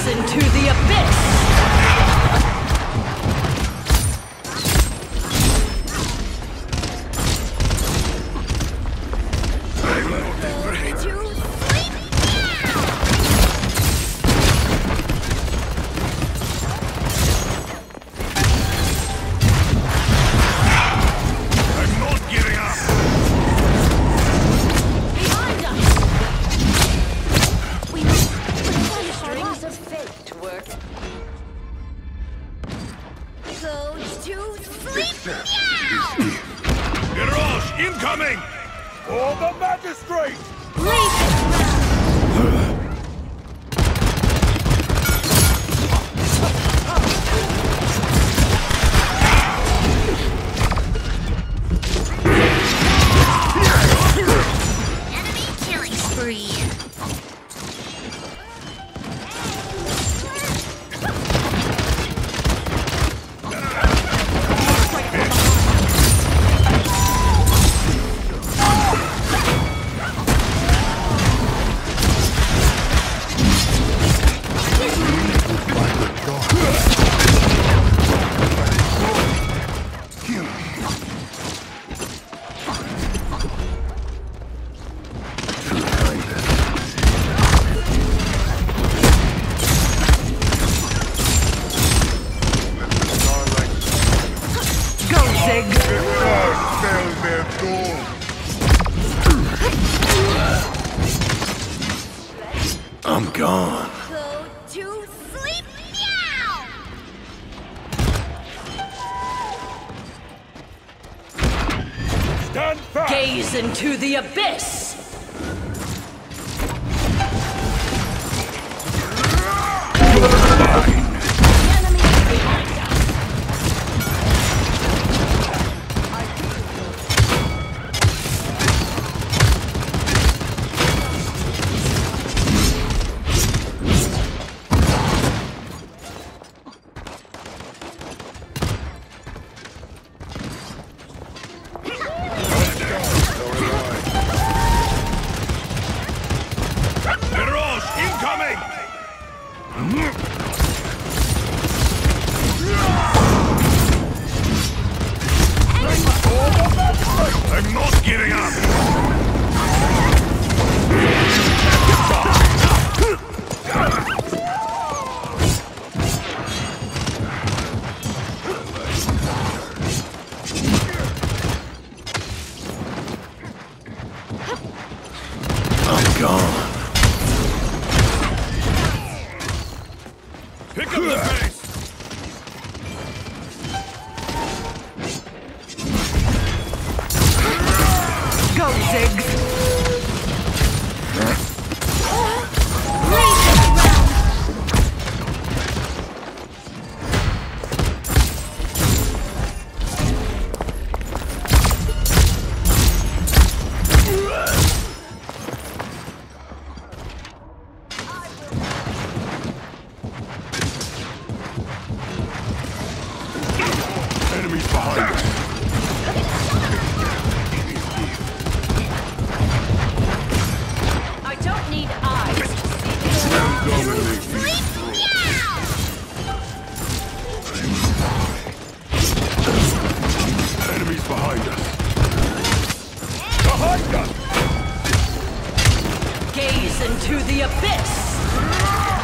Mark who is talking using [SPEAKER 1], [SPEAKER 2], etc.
[SPEAKER 1] into the abyss!
[SPEAKER 2] Garage incoming! For the magistrate!
[SPEAKER 3] Enemy killing spree.
[SPEAKER 2] I'm gone.
[SPEAKER 3] Go to sleep now!
[SPEAKER 2] Stand fast!
[SPEAKER 1] Gaze into the abyss!
[SPEAKER 2] I'm not giving up! I'm gone. Pick up the pace!
[SPEAKER 1] Go, Ziggs!
[SPEAKER 2] Enemies behind us!
[SPEAKER 1] I don't need eyes to see this.
[SPEAKER 3] Sleep now!
[SPEAKER 2] Enemies behind us! Behind us!
[SPEAKER 1] Gaze into the abyss!